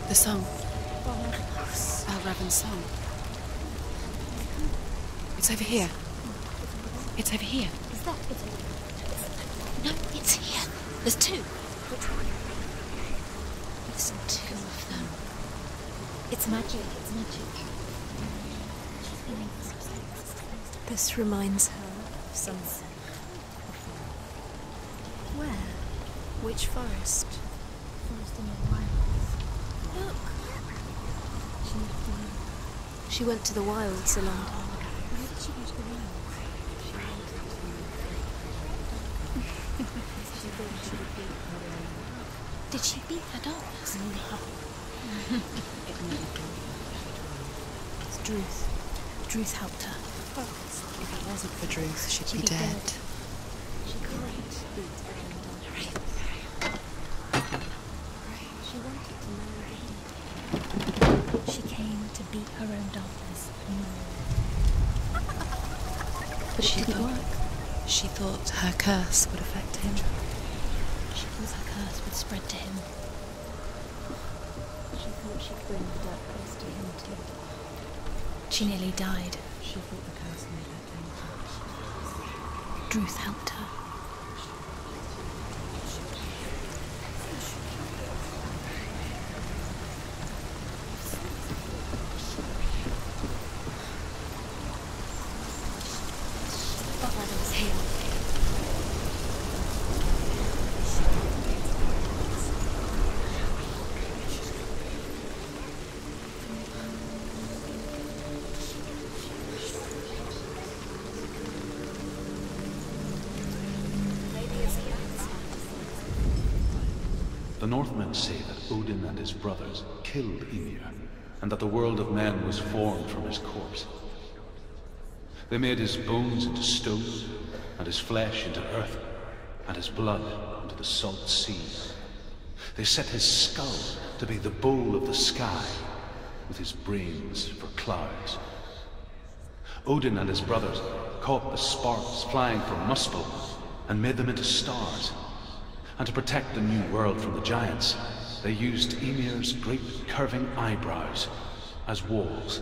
The song. Valravn's song. It's over here. It's over here. Is that it? No, it's here. There's two. There's two of them. It's magic. It's magic. This reminds her of sunset. Where? Which forest? Forest in the wilds. Look! She went to the wilds a long time ago. Why did she go to the wilds? Did she beat her dolls? It's Druth. Druth helped her. If it wasn't for Druth, she'd be dead. She couldn't beat her own daughter. She wanted to marry him. She came to beat her own daughters. But it didn't work. She thought her curse would affect him. She thought her curse would spread to him. She thought she'd bring the dark curse to him too. She nearly died. She thought the curse made her dangerous. Druth helped her. Valravn's here. The Northmen say that Odin and his brothers killed Ymir, and that the world of men was formed from his corpse. They made his bones into stone, and his flesh into earth, and his blood into the salt sea. They set his skull to be the bowl of the sky, with his brains for clouds. Odin and his brothers caught the sparks flying from Muspel and made them into stars. And to protect the new world from the giants, they used Ymir's great curving eyebrows as walls.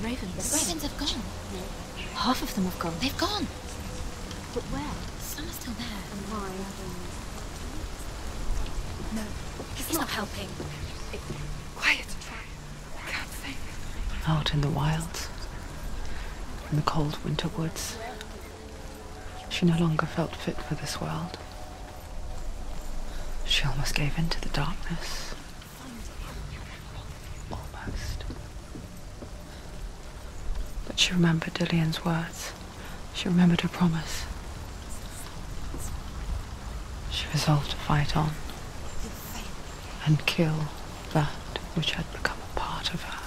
ravens. The ravens have gone. Half of them have gone. They've gone. But where? Some are still there. And why? No, he's not helping. Quiet. I can't think. Out in the wilds, in the cold winter woods, she no longer felt fit for this world. She almost gave in to the darkness. Almost. But she remembered Dillian's words. She remembered her promise. She resolved to fight on and kill that which had become a part of her.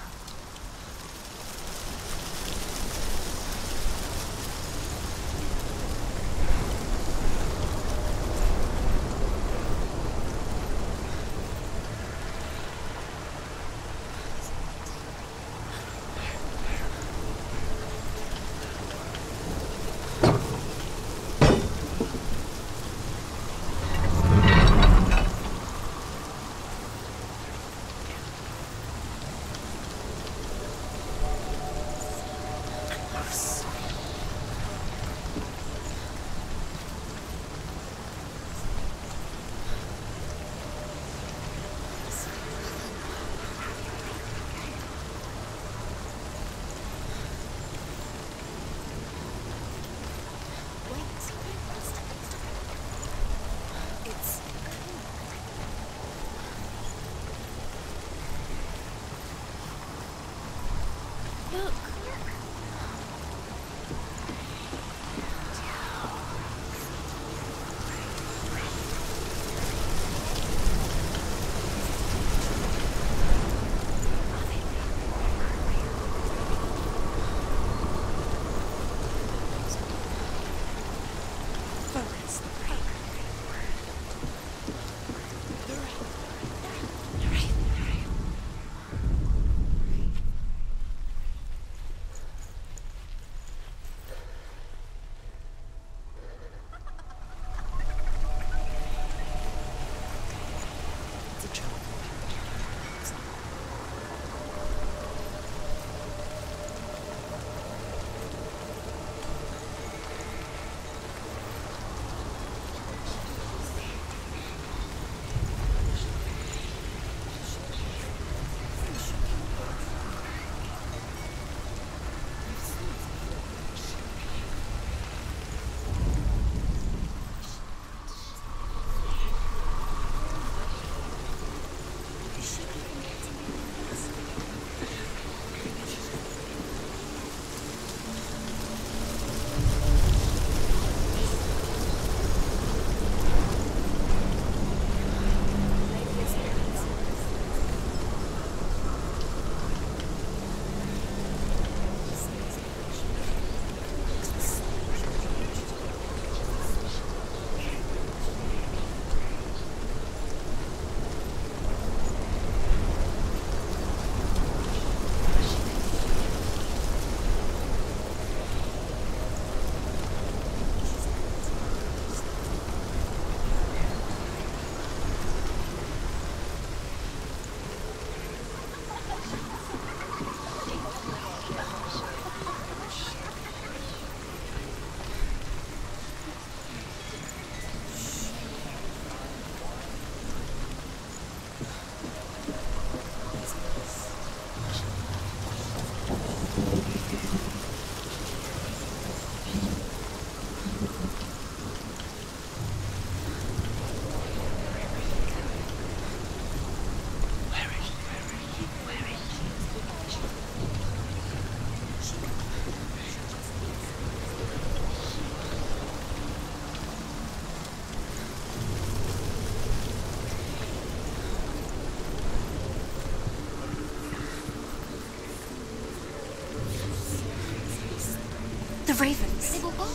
The ravens. They've all gone.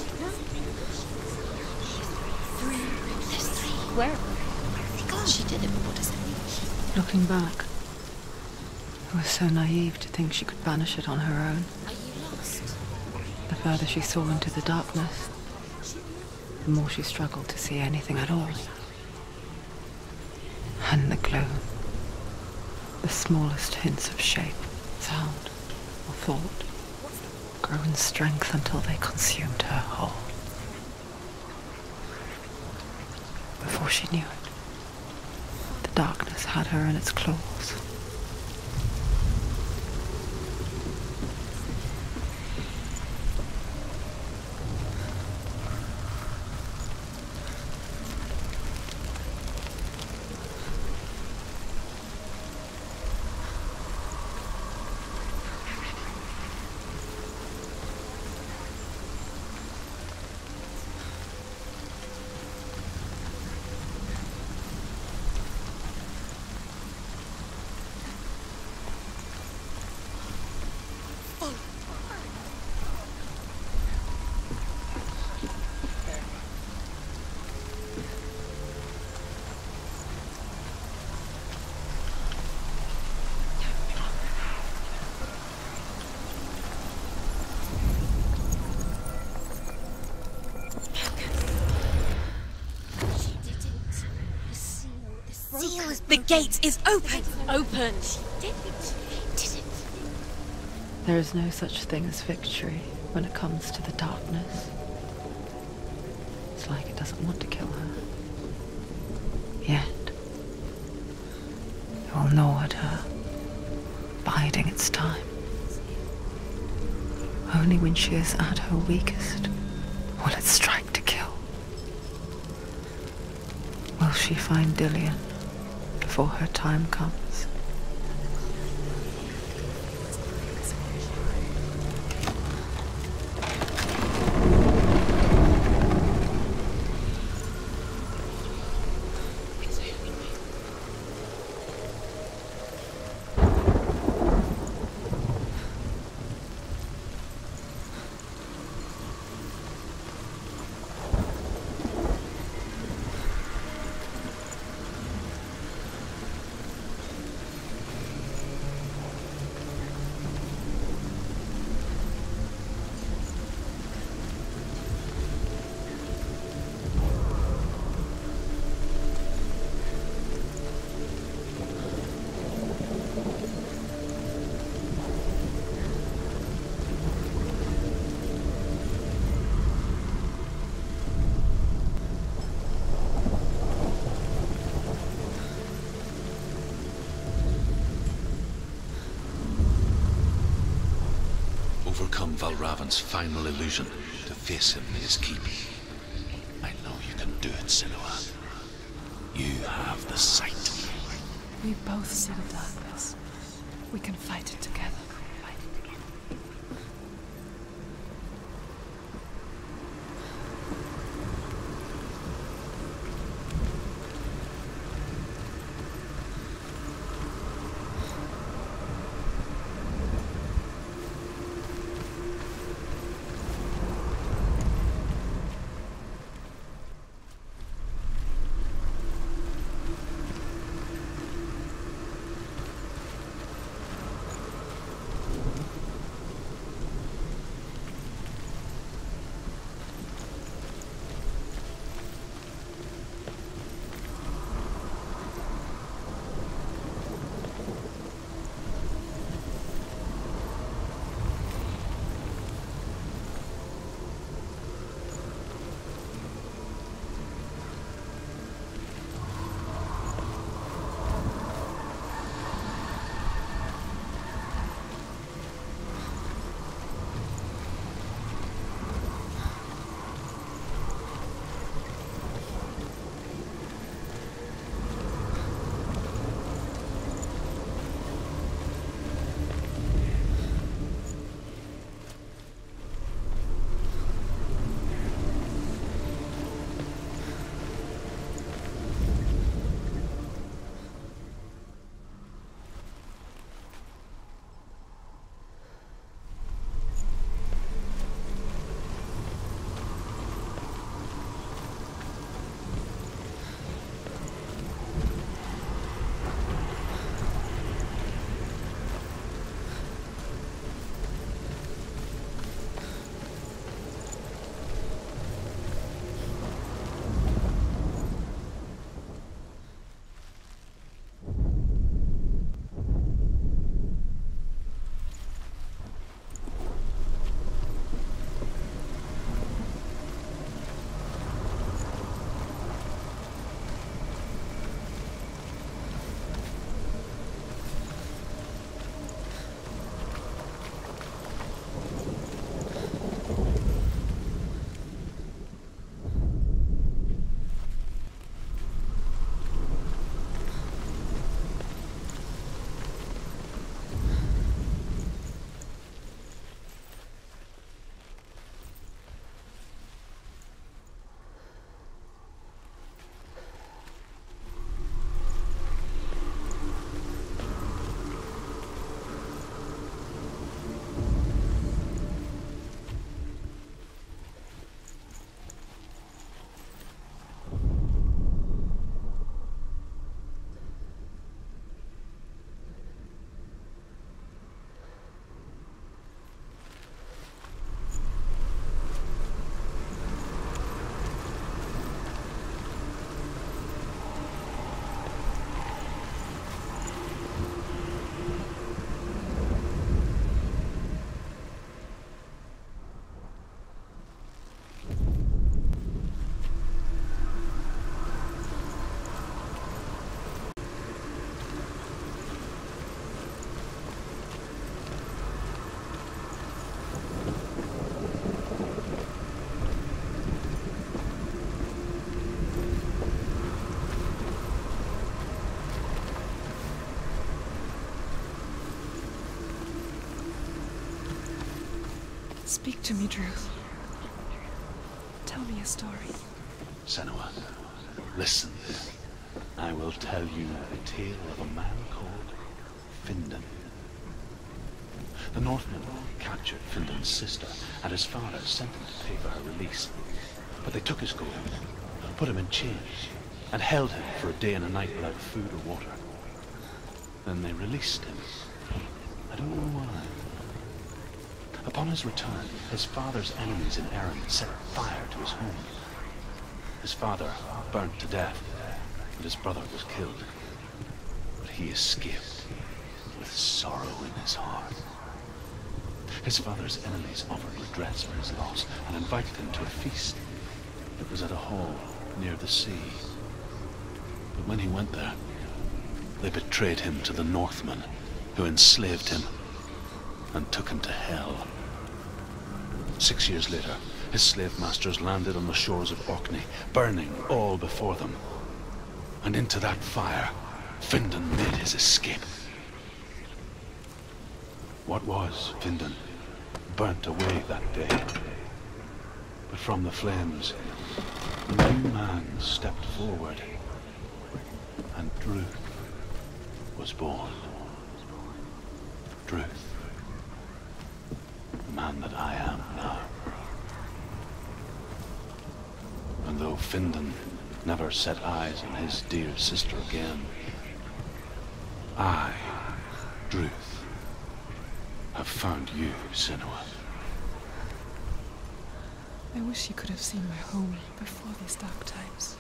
Three. There's three. Where? They gone. She did it, but what does it mean? Looking back, it was so naive to think she could banish it on her own. Are you lost? The further she saw into the darkness, the more she struggled to see anything at all. And the gloom, the smallest hints of shape, sound, or thought, grow in strength until they consumed her whole. Before she knew it, the darkness had her in its claws. The gate is open! Open! She did it. There is no such thing as victory when it comes to the darkness. It's like it doesn't want to kill her. Yet, it will gnaw at her, biding its time. Only when she is at her weakest will it strike to kill. Will she find Dillion before her time comes? Overcome Valravan's final illusion to face him in his keep. I know you can do it, Senua. You have the sight. We both see the darkness. We can fight it together. Speak to me, Druth. Tell me a story. Senua, listen. I will tell you the tale of a man called Findan. The Northmen captured Findan's sister, and his father sent him to pay for her release. But they took his gold, put him in chains, and held him for a day and a night without food or water. Then they released him. I don't know why. Upon his return, his father's enemies in Erin set fire to his home. His father burnt to death, and his brother was killed. But he escaped with sorrow in his heart. His father's enemies offered redress for his loss and invited him to a feast. It was at a hall near the sea. But when he went there, they betrayed him to the Northmen, who enslaved him and took him to hell. 6 years later, his slave masters landed on the shores of Orkney, burning all before them. And into that fire, Findan made his escape. What was Findan burnt away that day. But from the flames, a new man stepped forward, and Druth was born. Druth, the man that I am now. And though Findan never set eyes on his dear sister again, I, Druth, have found you, Senua. I wish you could have seen my home before these dark times.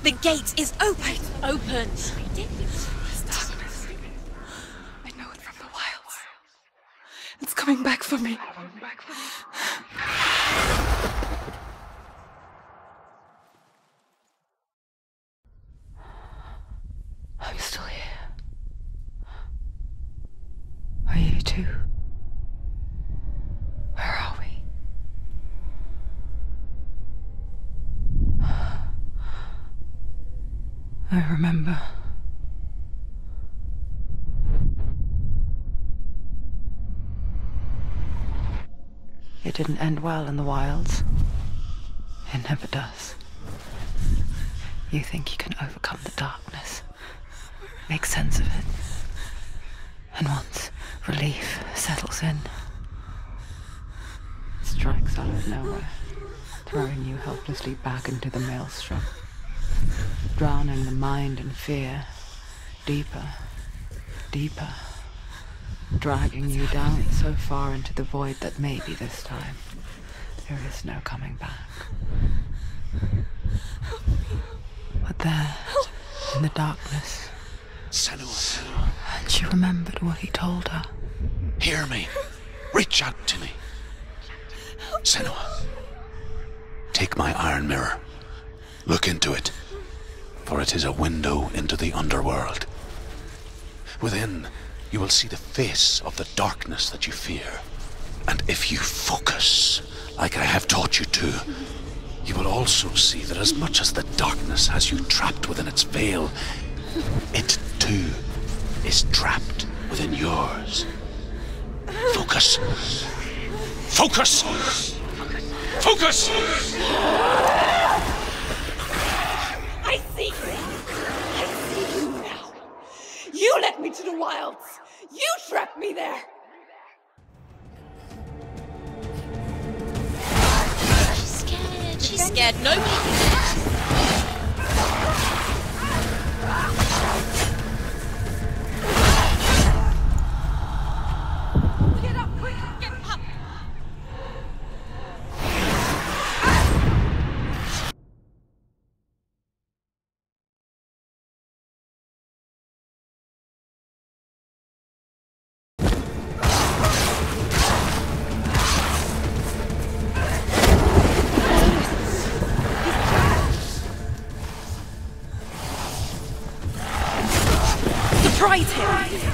The gate is open. Open. This darkness. I know it from the wilds. It's coming back for me. I'm still here. Are you too? Where are we? I remember. It didn't end well in the wilds. It never does. You think you can overcome the darkness, make sense of it, and once relief settles in, it strikes out of nowhere, throwing you helplessly back into the maelstrom, drowning the mind in fear, deeper, deeper, dragging you down so far into the void that maybe this time there is no coming back. But there, in the darkness, Senua, and she remembered what he told her. hear me. Reach out to me. Senua, take my iron mirror. Look into it, for it is a window into the underworld. Within, you will see the face of the darkness that you fear. And if you focus, like I have taught you to, you will also see that as much as the darkness has you trapped within its veil, it too is trapped within yours. Focus. Focus! Focus! I see you. I see you now. You led me to the wilds. You trapped me there. She's scared. She's scared. Nobody can. Get up, quick. Get up. Surprise him!